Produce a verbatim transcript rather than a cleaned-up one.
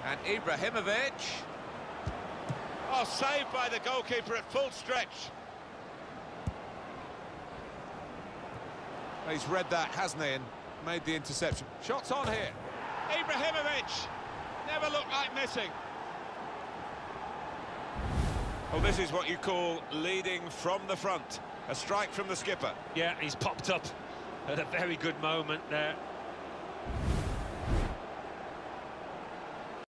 And Ibrahimovic. Oh, saved by the goalkeeper at full stretch. He's read that, hasn't he, and made the interception. Shots on here. Ibrahimovic never looked like missing. Well, this is what you call leading from the front. A strike from the skipper. Yeah, he's popped up at a very good moment there.